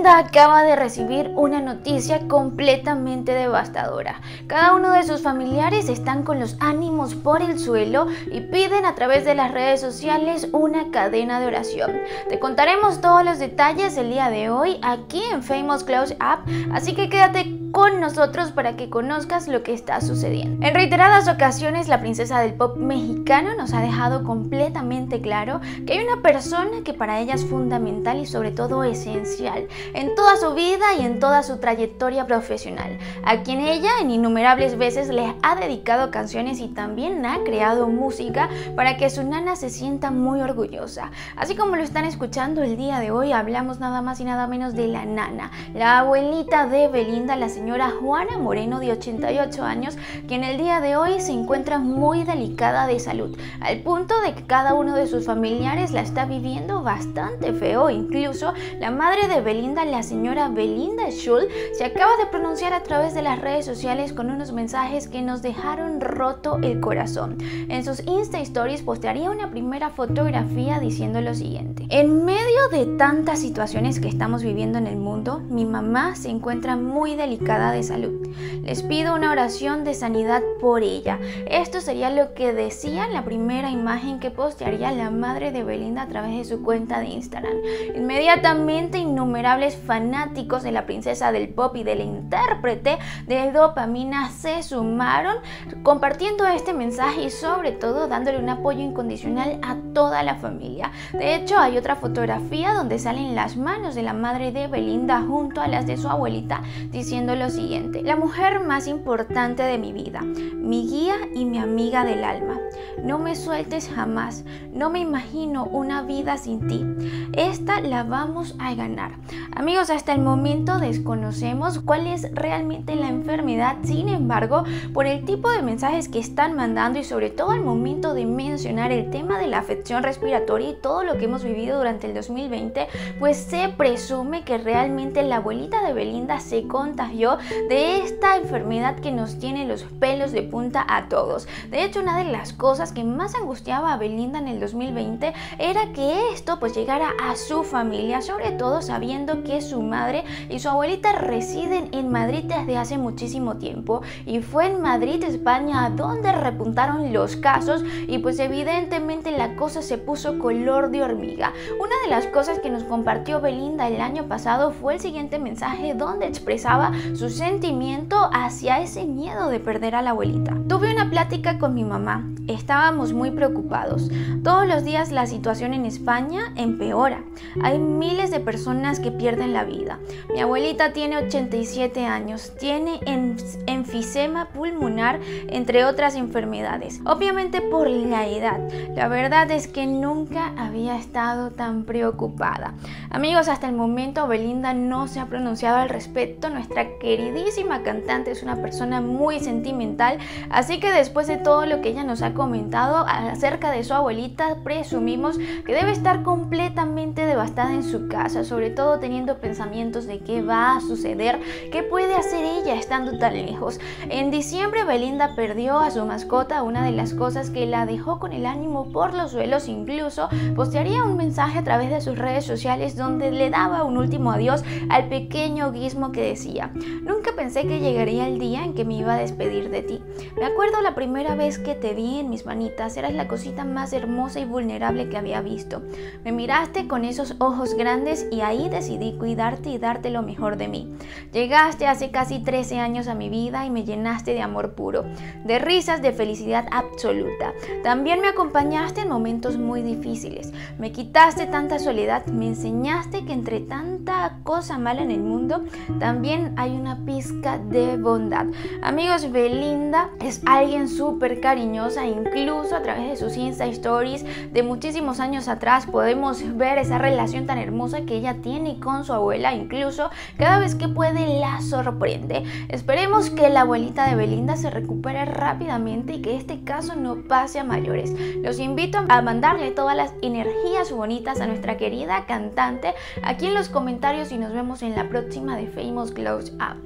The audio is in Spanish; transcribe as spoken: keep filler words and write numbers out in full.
Belinda acaba de recibir una noticia completamente devastadora. Cada uno de sus familiares están con los ánimos por el suelo y piden a través de las redes sociales una cadena de oración. Te contaremos todos los detalles el día de hoy aquí en Famous Close Up, así que quédate con nosotros para que conozcas lo que está sucediendo. En reiteradas ocasiones, la princesa del pop mexicano nos ha dejado completamente claro que hay una persona que para ella es fundamental y sobre todo esencial en toda su vida y en toda su trayectoria profesional, a quien ella en innumerables veces le ha dedicado canciones y también ha creado música para que su nana se sienta muy orgullosa. Así como lo están escuchando el día de hoy, hablamos nada más y nada menos de la nana, la abuelita de Belinda, la señora Juana Moreno, de ochenta y ocho años, quien el día de hoy se encuentra muy delicada de salud, al punto de que cada uno de sus familiares la está viviendo bastante feo. Incluso la madre de Belinda, la señora Belinda Schul, se acaba de pronunciar a través de las redes sociales con unos mensajes que nos dejaron roto el corazón. En sus Insta Stories postearía una primera fotografía diciendo lo siguiente: en medio de tantas situaciones que estamos viviendo en el mundo, mi mamá se encuentra muy delicada de salud. Les pido una oración de sanidad por ella. Esto sería lo que decía en la primera imagen que postearía la madre de Belinda a través de su cuenta de Instagram. Inmediatamente innumerables fanáticos de la princesa del pop y del intérprete de Dopamina se sumaron compartiendo este mensaje y sobre todo dándole un apoyo incondicional a toda la familia. De hecho, hay otra fotografía donde salen las manos de la madre de Belinda junto a las de su abuelita diciendo lo siguiente: la mujer más importante de mi vida, mi guía y mi amiga del alma. No me sueltes jamás, no me imagino una vida sin ti. Esta la vamos a ganar. Amigos, hasta el momento desconocemos cuál es realmente la enfermedad. Sin embargo, por el tipo de mensajes que están mandando y sobre todo al momento de mencionar el tema de la afección respiratoria y todo lo que hemos vivido durante el dos mil veinte, pues se presume que realmente la abuelita de Belinda se contagió de esta enfermedad que nos tiene los pelos de punta a todos. De hecho, una de las cosas que más angustiaba a Belinda en el dos mil veinte era que esto pues llegara a su familia, sobre todo sabiendo que su madre y su abuelita residen en Madrid desde hace muchísimo tiempo, y fue en Madrid, España, donde repuntaron los casos y pues evidentemente la cosa se puso color de hormiga. Una de las cosas que nos compartió Belinda el año pasado fue el siguiente mensaje donde expresaba su sentimiento hacia ese miedo de perder a la abuelita. Tuve una plática con mi mamá, estábamos muy preocupados. Todos los días la situación en España empeora. Hay miles de personas que pierden la vida. Mi abuelita tiene ochenta y siete años, tiene enfisema pulmonar, entre otras enfermedades. Obviamente por la edad. La verdad es que nunca había estado tan preocupada. Amigos, hasta el momento Belinda no se ha pronunciado al respecto. Nuestra queridísima cantante es una persona muy sentimental, así que después de todo lo que ella nos ha comentado acerca de su abuelita, presumimos que debe estar completamente devastada en su casa, sobre todo teniendo pensamientos de qué va a suceder, qué puede hacer ella estando tan lejos. En diciembre Belinda perdió a su mascota, una de las cosas que la dejó con el ánimo por los suelos. Incluso postearía un mensaje a través de sus redes sociales donde le daba un último adiós al pequeño Gizmo, que decía: nunca pensé que llegaría el día en que me iba a despedir de ti. Me acuerdo la primera vez que te vi en mis manitas, eras la cosita más hermosa y vulnerable que había visto. Me miraste con esos ojos grandes y ahí decidí cuidarte y darte lo mejor de mí. Llegaste hace casi trece años a mi vida y me llenaste de amor puro, de risas, de felicidad absoluta. También me acompañaste en momentos muy difíciles. Me quitaste tanta soledad, me enseñaste que entre tanta cosa mala en el mundo también hay una pizca de bondad. Amigos, Belinda es alguien súper cariñosa, incluso a través de sus Insta Stories de muchísimos años atrás podemos ver esa relación tan hermosa que ella tiene con su abuela. Incluso cada vez que puede la sorprende. Esperemos que la abuelita de Belinda se recupere rápidamente y que este caso no pase a mayores. Los invito a mandarle todas las energías bonitas a nuestra querida cantante aquí en los comentarios y nos vemos en la próxima de Famous Close Up.